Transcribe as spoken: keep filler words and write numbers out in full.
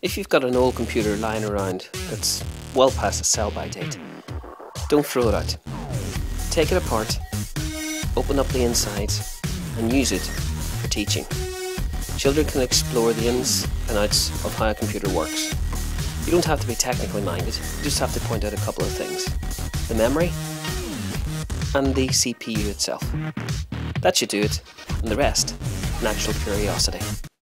If you've got an old computer lying around that's well past its sell-by date, don't throw it out. Take it apart, open up the insides, and use it for teaching. Children can explore the ins and outs of how a computer works. You don't have to be technically minded, you just have to point out a couple of things. The memory and the C P U itself. That should do it, and the rest, natural curiosity.